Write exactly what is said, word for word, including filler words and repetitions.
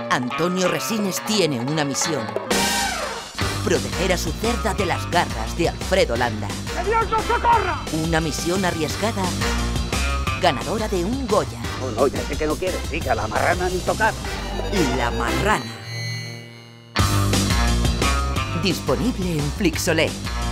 Antonio Resines tiene una misión: proteger a su cerda de las garras de Alfredo Landa. ¡Que Dios nos socorra! Una misión arriesgada, ganadora de un Goya. Oh, no, ya sé que no quiere. Sí, que a la marrana ni tocar. La Marrana. Disponible en Flixolé.